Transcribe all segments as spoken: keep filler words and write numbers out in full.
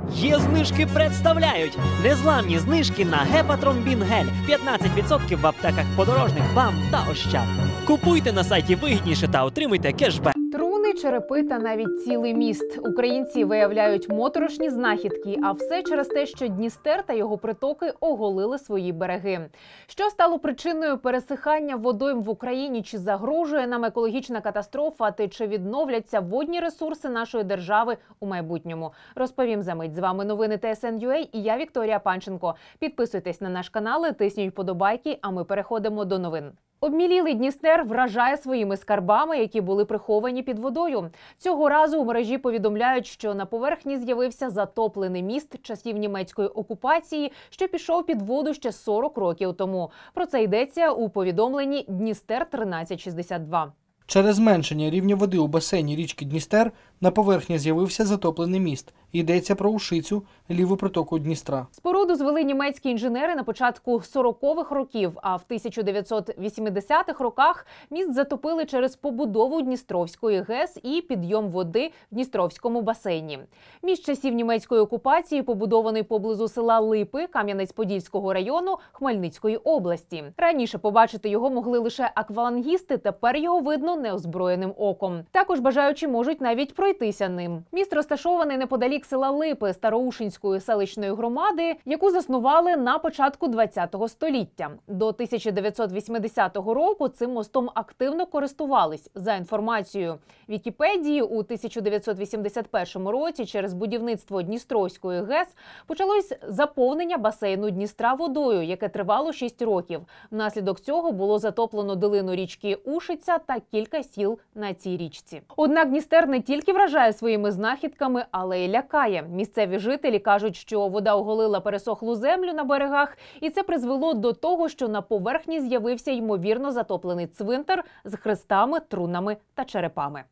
Є знижки представляють незламні знижки на Гепатромбін-гель. п'ятнадцять відсотків в аптеках Подорожник, БАМ та Ощад. Купуйте на сайті вигідніше та отримуйте кешбек. Труни, черепи та навіть цілий міст. Українці виявляють моторошні знахідки, а все через те, що Дністер та його притоки оголили свої береги. Що стало причиною пересихання водойм в Україні? Чи загрожує нам екологічна катастрофа? Та чи відновляться водні ресурси нашої держави у майбутньому? Розповім за мить. З вами новини Т С Н Ю А і я Вікторія Панченко. Підписуйтесь на наш канал, тисніть вподобайки, а ми переходимо до новин. Обмілілий Дністер вражає своїми скарбами, які були приховані під водою. Цього разу у мережі повідомляють, що на поверхні з'явився затоплений міст часів німецької окупації, що пішов під воду ще сорок років тому. Про це йдеться у повідомленні Дністер тринадцять шістдесят два. Через зменшення рівня води у басейні річки Дністер на поверхні з'явився затоплений міст. Йдеться про Ушицю, ліву притоку Дністра. Споруду звели німецькі інженери на початку сорокових років, а в тисяча дев'ятсот вісімдесятих роках міст затопили через побудову Дністровської ГЕС і підйом води в Дністровському басейні. Міст часів німецької окупації побудований поблизу села Липи Кам'янець-Подільського району Хмельницької області. Раніше побачити його могли лише аквалангісти, тепер його видно неозброєним оком. Також бажаючі можуть навіть пройтися ним. Міст розташований неподалік села Липи Староушинської селищної громади, яку заснували на початку ХХ століття. До тисяча дев'ятсот вісімдесятого року цим мостом активно користувались. За інформацією Вікіпедії, у тисяча дев'ятсот вісімдесят першому році через будівництво Дністровської ГЕС почалось заповнення басейну Дністра водою, яке тривало шість років. Внаслідок цього було затоплено долину річки Ушиця та кілька сіл на цій річці. Однак Дністер не тільки вражає своїми знахідками, але й лякає. Місцеві жителі кажуть, що вода оголила пересохлу землю на берегах, і це призвело до того, що на поверхні з'явився ймовірно затоплений цвинтар з хрестами, трунами та черепами.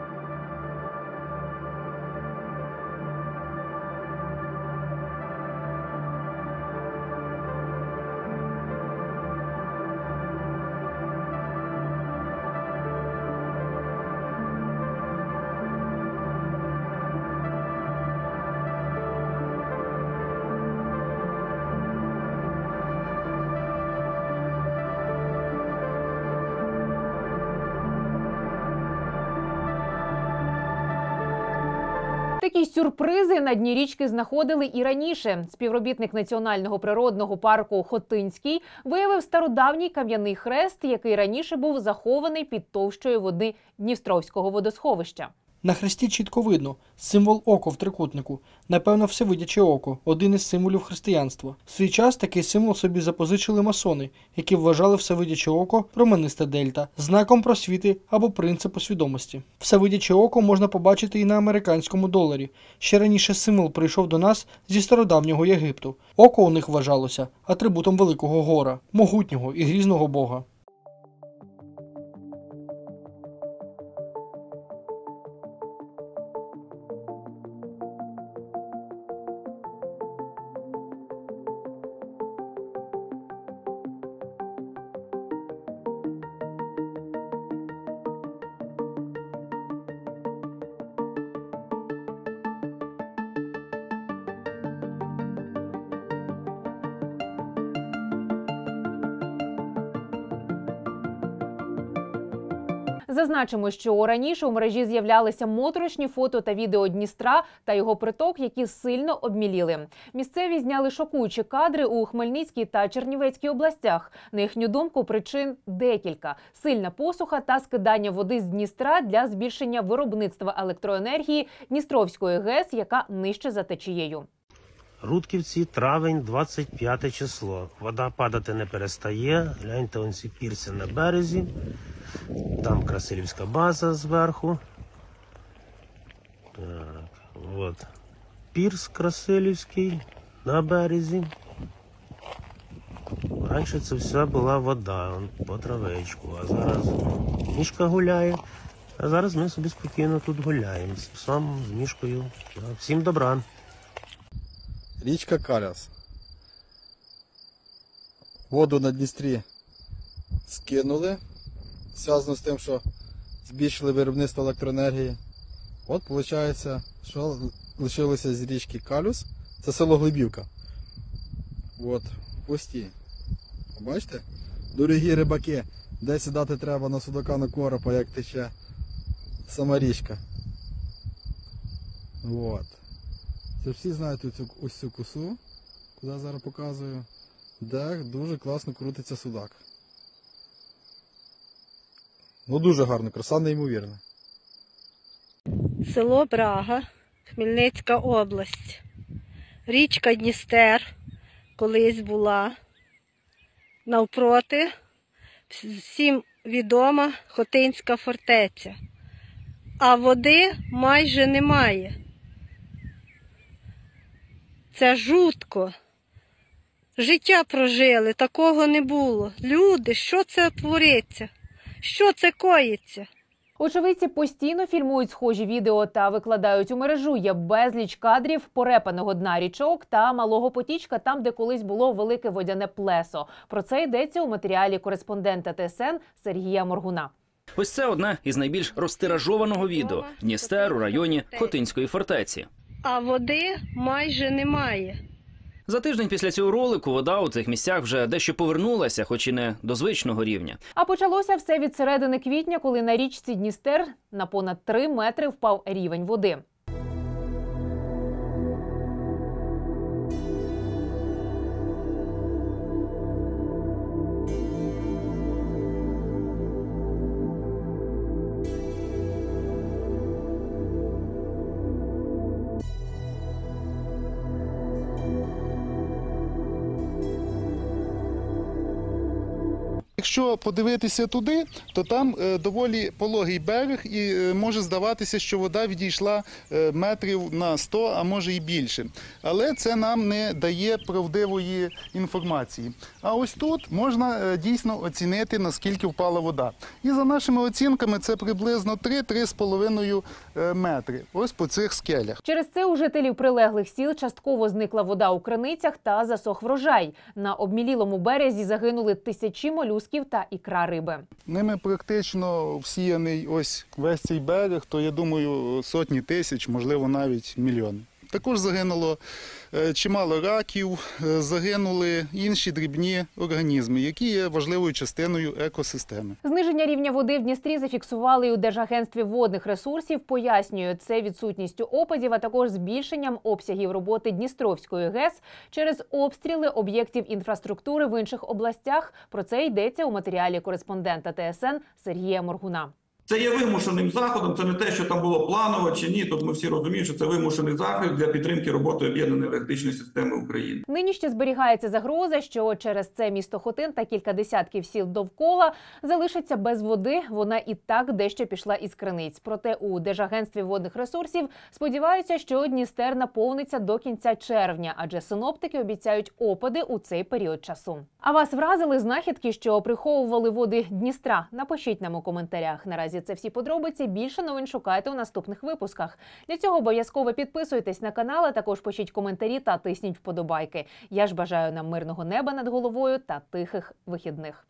Такі сюрпризи на дні річки знаходили і раніше. Співробітник Національного природного парку Хотинський виявив стародавній кам'яний хрест, який раніше був захований під товщою води Дністровського водосховища. На хресті чітко видно символ око в трикутнику. Напевно, всевидяче око – один із символів християнства. В свій час такий символ собі запозичили масони, які вважали всевидяче око – промениста дельта, знаком просвіти або принципу свідомості. Всевидяче око можна побачити і на американському доларі. Ще раніше символ прийшов до нас зі стародавнього Єгипту. Око у них вважалося атрибутом великого гора, могутнього і грізного бога. Зазначимо, що раніше у мережі з'являлися моторошні фото та відео Дністра та його приток, які сильно обміліли. Місцеві зняли шокуючі кадри у Хмельницькій та Чернівецькій областях. На їхню думку, причин декілька. Сильна посуха та скидання води з Дністра для збільшення виробництва електроенергії Дністровської ГЕС, яка нижче за течією. Рудківці, травень, двадцять п'яте число. Вода падати не перестає. Гляньте, ось ці пірси на березі. Там Красилівська база зверху. Так, от. Пірс Красилівський на березі. Раніше це все була вода, по травичку. А зараз мішка гуляє. А зараз ми собі спокійно тут гуляємо. З псом, з мішкою. Всім добра. Річка Каляс. Воду на Дністрі скинули. Зв'язано з тим, що збільшили виробництво електроенергії. От, виходить, Що лишилося з річки Калюс? Це село Глибівка. От, пусті. Бачите? Дорогі рибаки, де сідати треба на судака, на коропа, як тече сама річка. От. Це всі знають оцю, ось цю косу, куди я зараз показую, де дуже класно крутиться судак. Ну дуже гарно, краса неймовірна. Село Брага, Хмельницька область. Річка Дністер колись була. Навпроти всім відома Хотинська фортеця. А води майже немає. Це жутко. Життя прожили, такого не було. Люди, що це твориться? Що це коїться? Очевидці постійно фільмують схожі відео та викладають у мережу. Є безліч кадрів порепаного дна річок та малого потічка, там, де колись було велике водяне плесо. Про це йдеться у матеріалі кореспондента Т С Н Сергія Моргуна. Ось це одне із найбільш розтиражованого відео – Дністер у районі Хотинської фортеці. А води майже немає. За тиждень після цього ролику вода у цих місцях вже дещо повернулася, хоч і не до звичного рівня. А почалося все від середини квітня, коли на річці Дністер на понад три метри впав рівень води. Якщо подивитися туди, то там е, доволі пологий берег і е, може здаватися, що вода відійшла е, метрів на сто, а може і більше. Але це нам не дає правдивої інформації. А ось тут можна е, дійсно оцінити, наскільки впала вода. І за нашими оцінками це приблизно три-три з половиною метри. Ось по цих скелях. Через це у жителів прилеглих сіл частково зникла вода у криницях та засох врожай. На обмілілому березі загинули тисячі молюсків та ікра риби. Ними практично всіяний ось весь цей берег, то, я думаю, сотні тисяч, можливо, навіть мільйони. Також загинуло чимало раків, загинули інші дрібні організми, які є важливою частиною екосистеми. Зниження рівня води в Дністрі зафіксували і у Держагентстві водних ресурсів. Пояснюють це відсутністю опадів, а також збільшенням обсягів роботи Дністровської ГЕС через обстріли об'єктів інфраструктури в інших областях. Про це йдеться у матеріалі кореспондента Т С Н Сергія Моргуна. Це є вимушеним заходом, це не те, що там було планово чи ні. Тут ми всі розуміємо, що це вимушений захід для підтримки роботи об'єднаної енергетичної системи України. Нині ще зберігається загроза, що через це місто Хотин та кілька десятків сіл довкола залишаться без води. Вона і так дещо пішла із криниць. Проте у Держагентстві водних ресурсів сподіваються, що Дністер наповниться до кінця червня, адже синоптики обіцяють опади у цей період часу. А вас вразили знахідки, що приховували води Дністра? Напишіть нам у коментарях. Наразі це всі подробиці. Більше новин шукайте у наступних випусках. Для цього обов'язково підписуйтесь на канал, а також пишіть коментарі та тисніть вподобайки. Я ж бажаю нам мирного неба над головою та тихих вихідних.